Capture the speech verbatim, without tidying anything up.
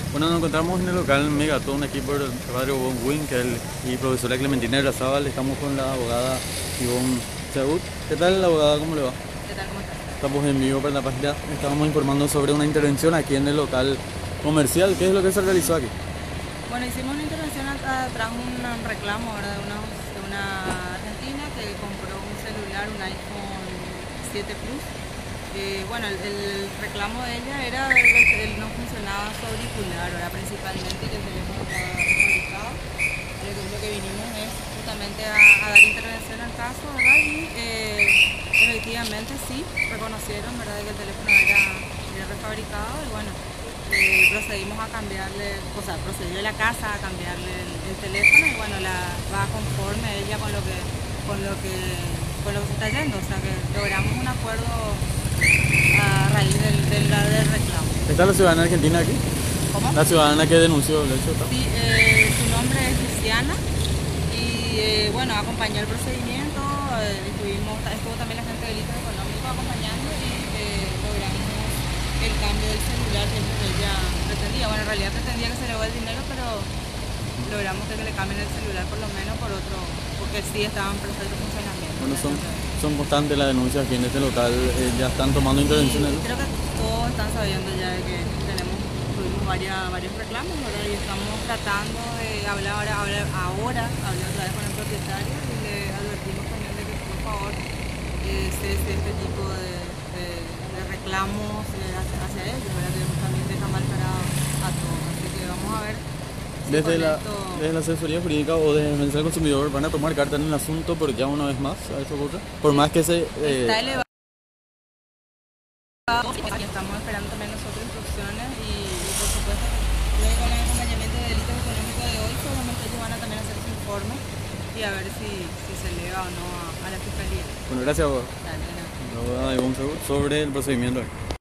Bueno, nos encontramos en el local Megaton aquí por el Radio Von Winkel y profesora Clementina Errazabal. Estamos con la abogada Ivonne Chagut. ¿Qué tal, la abogada? ¿Cómo le va? ¿Qué tal? ¿Cómo estás? Estamos en vivo para la página. Estábamos informando sobre una intervención aquí en el local comercial. ¿Qué es lo que se realizó aquí? Bueno, hicimos una intervención a- tras un reclamo, ¿verdad? de, una, de una argentina que compró un celular, un iPhone siete Plus. Eh, bueno, el, el reclamo de ella era que él no funcionaba su auricular, ¿verdad? Principalmente que el teléfono estaba desconectado. Lo que, lo que vinimos es justamente a, a dar intervención al caso, ¿verdad? Y eh, efectivamente sí, reconocieron, ¿verdad?, que el teléfono era, era refabricado y bueno, eh, procedimos a cambiarle, o sea, procedió la casa a cambiarle el, el teléfono y bueno, la, va conforme ella con lo que, con lo que, con lo que se está yendo, o sea que logramos un acuerdo a raíz del, del, del reclamo. ¿Está la ciudadana argentina aquí? ¿Cómo? La ciudadana que denunció el hecho. Sí, eh, su nombre es Luciana y eh, bueno, acompañó el procedimiento, eh, estuvimos, estuvo también la gente del delito económico acompañando y eh, logramos el cambio del celular que es lo que ella pretendía. Bueno, en realidad pretendía que se le vuelva el dinero, pero logramos que le cambien el celular por lo menos por otro, porque sí estaba en perfecto funcionamiento. Bueno, son, Entonces, son constantes las denuncias aquí en este local. Eh, ya están tomando y intervenciones. creo que todos están sabiendo ya de que tenemos, tuvimos varias, varios reclamos, ¿verdad? Y estamos tratando de hablar ahora, ahora, ahora hablar otra vez con el propietario y le advertimos también de que por favor eh, cese este tipo de, de, de reclamos eh, hacia, hacia ellos, ¿verdad? Que también deja mal parado a todos. Así que vamos a ver si Desde con la, esto... desde la asesoría jurídica o desde el Defensa del Consumidor van a tomar carta en el asunto, pero ya una vez más, a eso ocurre. Por más que se... eh, Está elevado. Estamos esperando también nosotros instrucciones y, y por supuesto luego con el acompañamiento de delitos económicos de hoy seguramente ellos van a también hacer su informe y a ver si, si se eleva o no a, a la fiscalía. bueno, gracias, abogada. Dale, nada. La abogada Ivonne Chagut sobre el procedimiento.